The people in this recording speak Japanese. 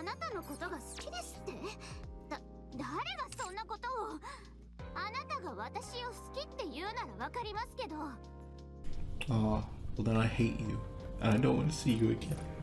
あなたのことが好きですって？誰がそんなことを？あなたが私を好きって言うならわかりますけど。 Well then I hate you, and I don't want to see you again.